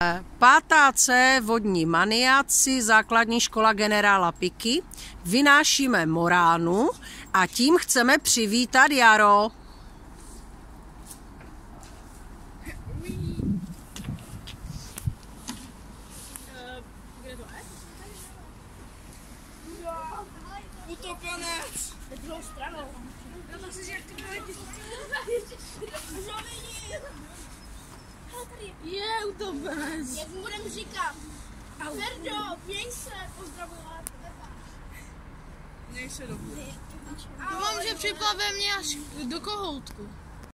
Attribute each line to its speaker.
Speaker 1: 5. C vodní maniaci, základní škola generála Piky. Vynášíme moránu a tím chceme přivítat jaro.
Speaker 2: Utopenec! Druhou stranou. Je utopenec.
Speaker 3: Jak mu budeme říkat? Verdo, měj se, pozdravovat.
Speaker 2: Měj se dobře. Doufám, že připlave mě až do kohoutku.